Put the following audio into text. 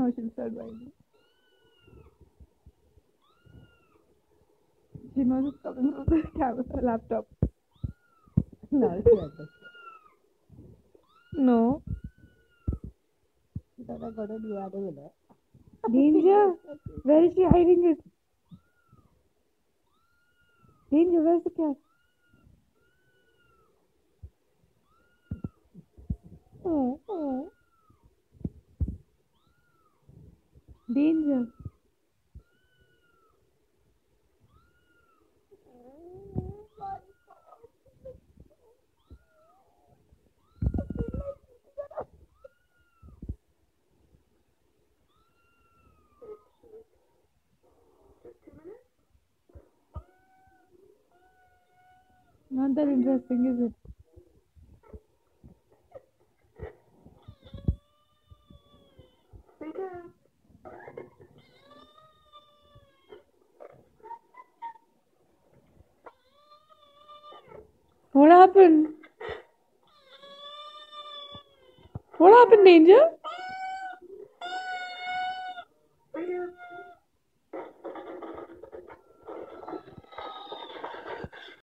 Now she'll start whining. She knows it's coming from the camera, laptop. No, she understands. No. She thought I got a new animal. Danger! Where is she hiding it? Danger, where's the cat? Oh, oh. Danger. Not that interesting, is it? What happened? What happened, Danger?